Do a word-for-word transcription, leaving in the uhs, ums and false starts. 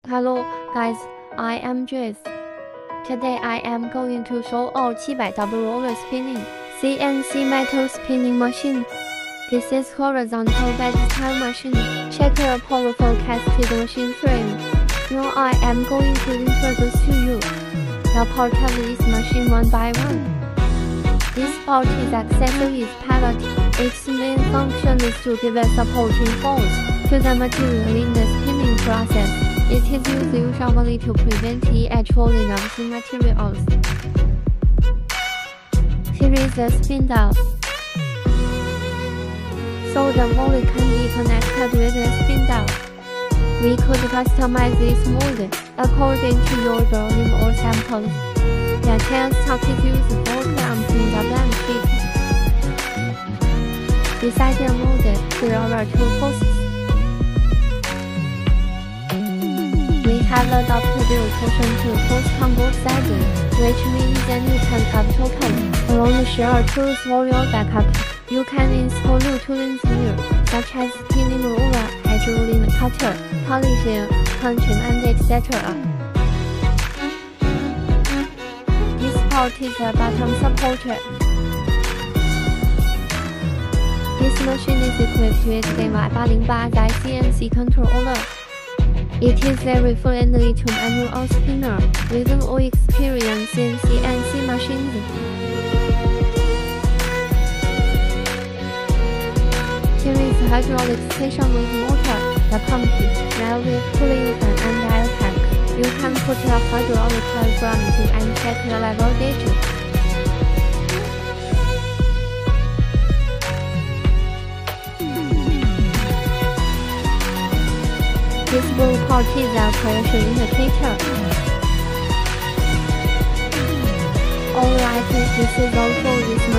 Hello guys, I am Jess. Today I am going to show our seven hundred double roller spinning C N C metal spinning machine. This is horizontal bed time machine. Check your powerful casted machine frame. Now I am going to introduce to you the part of this machine one by one. This part is accessory is pivot. Its main function is to give a supporting force to the material in the spinning process. It is used usually to prevent the falling of the materials. Here is the spindle. So the mold can be connected with the spindle. We could customize this mold according to your drawing or samples. The tailstock is used for clamps in the blank sheet. Beside the mold, there are two posts. We have adopted the rotation to post on both sides, which means that you can have total along share tools for your backup. You can install new tools here, such as spinning roller, edge rolling cutter, polishing, punching, and et cetera. This part is a bottom supporter. This machine is equipped with the Y eight oh eight C N C controller. It is very friendly to manual spinner with no experience in C N C machines. Here is hydraulic station with motor, the pump, railway, cooling fan, and air tank. You can put a hydraulic diagram to and check the level gauge. This blue part is a pressure indicator. Alright, this is all for this